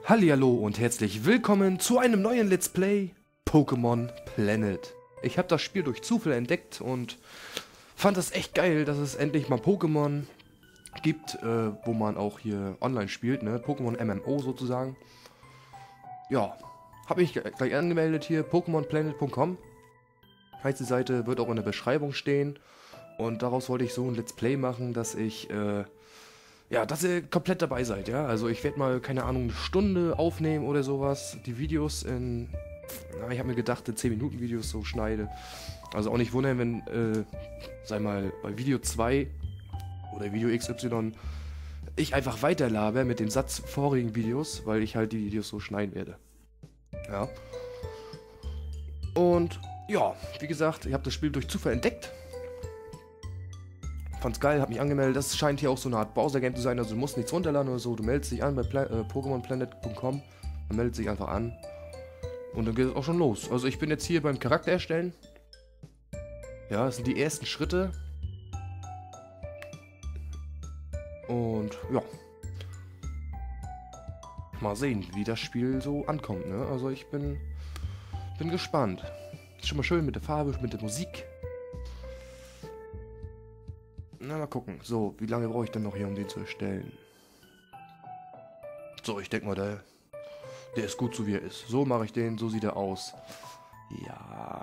Hallihallo und herzlich willkommen zu einem neuen Let's Play Pokémon Planet. Ich habe das Spiel durch Zufall entdeckt und fand es echt geil, dass es endlich mal Pokémon gibt, wo man auch hier online spielt, ne? Pokémon MMO sozusagen. Ja, habe ich gleich angemeldet hier, pokemonplanet.com. Heißt die Seite, wird auch in der Beschreibung stehen. Und daraus wollte ich so ein Let's Play machen, dass ich, dass ihr komplett dabei seid, ja. Also ich werde mal, keine Ahnung, eine Stunde aufnehmen oder sowas. Die Videos in, ich habe mir gedacht, in 10 Minuten Videos so schneide. Also auch nicht wundern, wenn, sei mal, bei Video 2 oder Video XY ich einfach weiterlaber mit dem Satz vorigen Videos, weil ich halt die Videos so schneiden werde. Ja. Und ja, wie gesagt, ich habe das Spiel durch Zufall entdeckt. Fand's geil, hab mich angemeldet. Das scheint hier auch so eine Art Browser-Game zu sein, also du musst nichts runterladen oder so. Du meldest dich an bei pokemonplanet.com. Man meldet sich einfach an. Und dann geht es auch schon los. Also ich bin jetzt hier beim Charakter erstellen. Ja, das sind die ersten Schritte. Und ja. Mal sehen, wie das Spiel so ankommt, ne? Also ich bin gespannt. Ist schon mal schön mit der Farbe, mit der Musik. Na, mal gucken. So, wie lange brauche ich denn noch hier, um den zu erstellen? So, ich denke mal, der ist gut, so wie er ist. So mache ich den, so sieht er aus. Ja.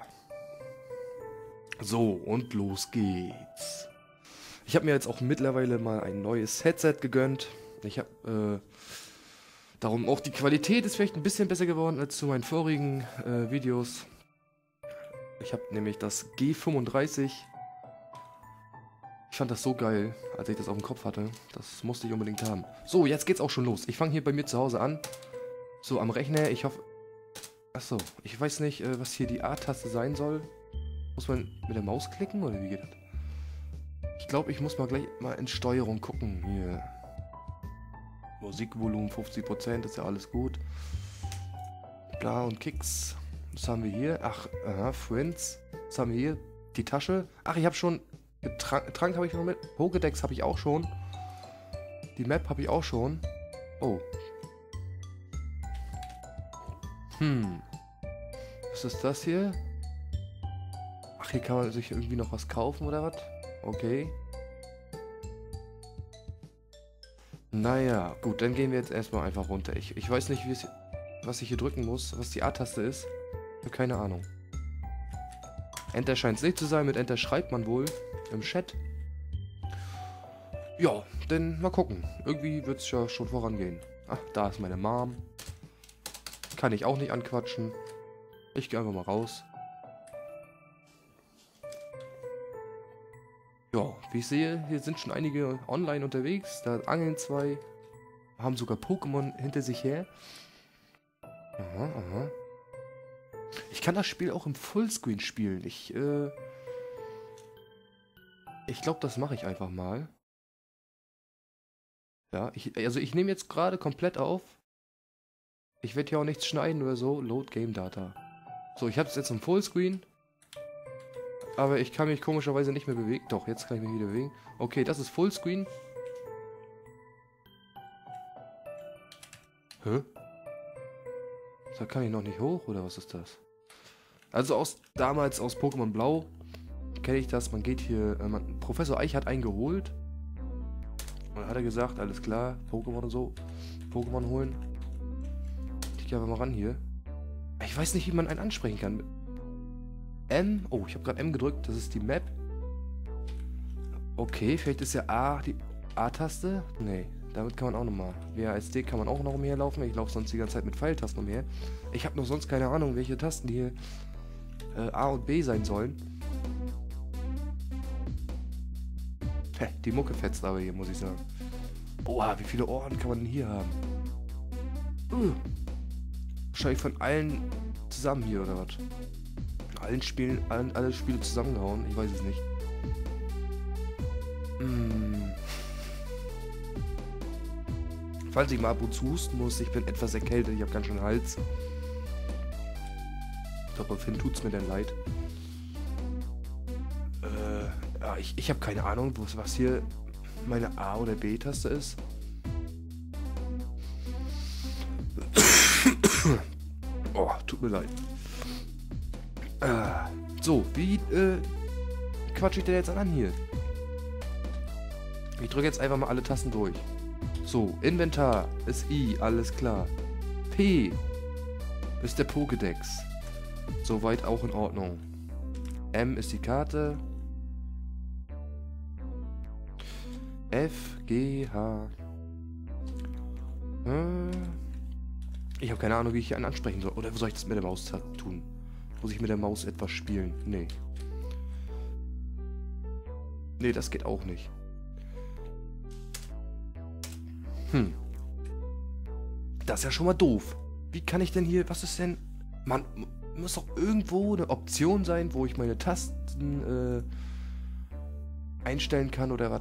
So, und los geht's. Ich habe mir jetzt auch mittlerweile mal ein neues Headset gegönnt. Ich habe, darum auch die Qualität ist vielleicht ein bisschen besser geworden als zu meinen vorigen Videos. Ich habe nämlich das G35. Ich fand das so geil, als ich das auf dem Kopf hatte. Das musste ich unbedingt haben. So, jetzt geht's auch schon los. Ich fange hier bei mir zu Hause an. So, am Rechner. Ich hoffe... Achso, ich weiß nicht, was hier die A-Taste sein soll. Muss man mit der Maus klicken, oder wie geht das? Ich glaube, ich muss mal gleich mal in Steuerung gucken. Hier. Musikvolumen 50%, ist ja alles gut. Bla und Kicks. Was haben wir hier? Ach, aha, Friends. Was haben wir hier? Die Tasche. Ach, ich habe schon... Trank habe ich noch mit. Pokédex habe ich auch schon. Die Map habe ich auch schon. Oh. Was ist das hier? Ach, hier kann man sich irgendwie noch was kaufen oder was? Okay. Naja, gut, dann gehen wir jetzt erstmal einfach runter. Ich weiß nicht, was ich hier drücken muss, was die A-Taste ist. Ich habe keine Ahnung. Enter scheint es nicht zu sein. Mit Enter schreibt man wohl im Chat. Ja, dann mal gucken. Irgendwie wird es ja schon vorangehen. Ach, da ist meine Mom. Kann ich auch nicht anquatschen. Ich gehe einfach mal raus. Ja, wie ich sehe, hier sind schon einige online unterwegs. Da angeln zwei. Haben sogar Pokémon hinter sich her. Aha, aha. Ich kann das Spiel auch im Fullscreen spielen. Ich glaube, das mache ich einfach mal. Ja, ich nehme jetzt gerade komplett auf. Ich werde hier auch nichts schneiden oder so. Load Game Data. So, ich habe es jetzt im Fullscreen. Aber ich kann mich komischerweise nicht mehr bewegen. Doch, jetzt kann ich mich wieder bewegen. Okay, das ist Fullscreen. Hä? Da kann ich noch nicht hoch, oder was ist das? Also damals aus Pokémon Blau kenne ich das. Man geht hier, Professor Eich hat einen geholt. Und dann hat er gesagt, alles klar, Pokémon und so. Pokémon holen. Ich gehe einfach mal ran hier. Ich weiß nicht, wie man einen ansprechen kann. M. Oh, ich habe gerade M gedrückt. Das ist die Map. Okay, vielleicht ist ja A die A-Taste. Nee, damit kann man auch nochmal. WASD kann man auch noch umherlaufen. Ich laufe sonst die ganze Zeit mit Pfeiltasten umher. Ich habe noch sonst keine Ahnung, welche Tasten hier A und B sein sollen. Die Mucke fetzt aber hier, muss ich sagen. Oha, wie viele Ohren kann man denn hier haben? Wahrscheinlich von allen zusammen hier, oder was? Allen Spielen, alle Spiele zusammengehauen. Ich weiß es nicht. Falls ich mal ab und zu husten muss, ich bin etwas erkältet, ich habe ganz schön Hals. Daraufhin tut's mir dann leid. Ja, ich habe keine Ahnung, was hier meine A- oder B-Taste ist. Oh, tut mir leid. So, wie quatsche ich denn jetzt an hier? Ich drücke jetzt einfach mal alle Tasten durch. So, Inventar ist I, alles klar. P ist der Pokédex. Soweit auch in Ordnung. M ist die Karte. F, G, H. Ich habe keine Ahnung, wie ich hier einen ansprechen soll. Oder soll ich das mit der Maus tun? Muss ich mit der Maus etwas spielen? Nee. Nee, das geht auch nicht. Das ist ja schon mal doof. Wie kann ich denn hier... Was ist denn... Man muss doch irgendwo eine Option sein, wo ich meine Tasten einstellen kann oder was.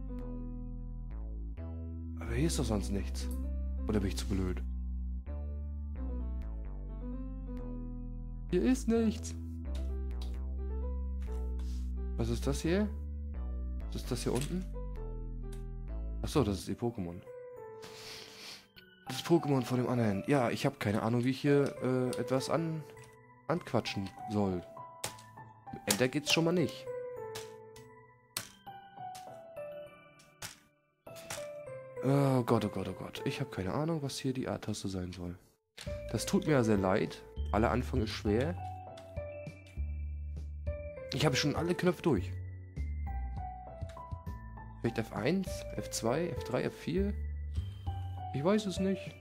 Aber hier ist doch sonst nichts. Oder bin ich zu blöd? Hier ist nichts. Was ist das hier? Was ist das hier unten? Achso, das ist die Pokémon. Das Pokémon von dem anderen. Ja, ich habe keine Ahnung, wie ich hier etwas anquatschen soll. Enter geht's schon mal nicht. Oh Gott, oh Gott, oh Gott. Ich habe keine Ahnung, was hier die A-Taste sein soll. Das tut mir ja sehr leid. Aller Anfang ist schwer. Ich habe schon alle Knöpfe durch. Vielleicht F1, F2, F3, F4? Ich weiß es nicht.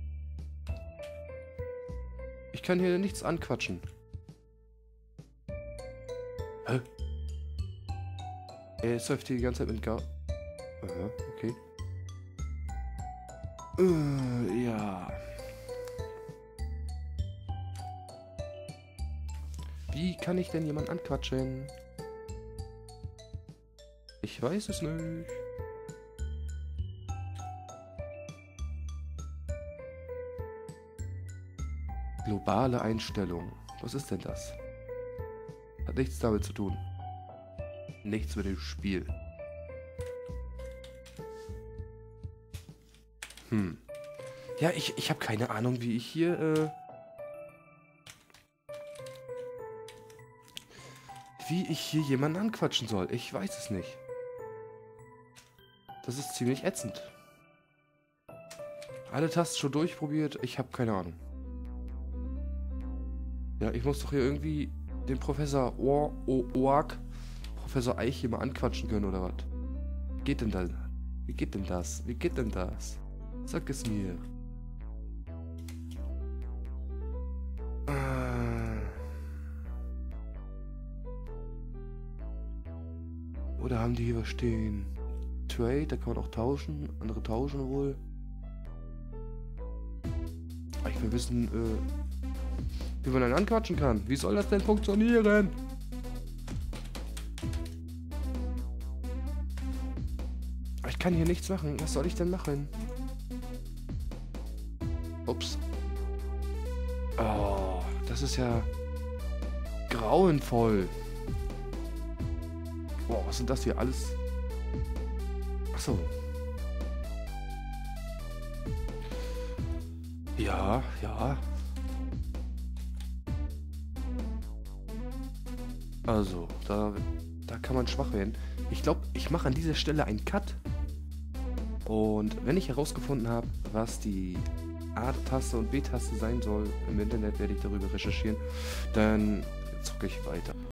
Ich kann hier nichts anquatschen. Hä? Er läuft hier die ganze Zeit mit Gar... Aha, okay. Ja. Wie kann ich denn jemanden anquatschen? Ich weiß es nicht. Globale Einstellung. Was ist denn das? Hat nichts damit zu tun. Nichts mit dem Spiel. Ja, ich habe keine Ahnung, wie ich hier, jemanden anquatschen soll. Ich weiß es nicht. Das ist ziemlich ätzend. Alle Tasten schon durchprobiert. Ich habe keine Ahnung. Ja, ich muss doch hier irgendwie den Professor Oak, Professor Eich hier mal anquatschen können, oder was? Geht denn da? Wie geht denn das? Wie geht denn das? Sag es mir. Oder haben die hier was stehen? Trade, da kann man auch tauschen. Andere tauschen wohl. Ich will wissen, wie man dann anquatschen kann. Wie soll das denn funktionieren? Ich kann hier nichts machen. Was soll ich denn machen? Ups. Oh, das ist ja grauenvoll. Boah, was sind das hier alles? Achso. Ja, ja. Also, da kann man schwach werden. Ich glaube, ich mache an dieser Stelle einen Cut. Und wenn ich herausgefunden habe, was die A-Taste und B-Taste sein soll im Internet, werde ich darüber recherchieren. Dann zocke ich weiter.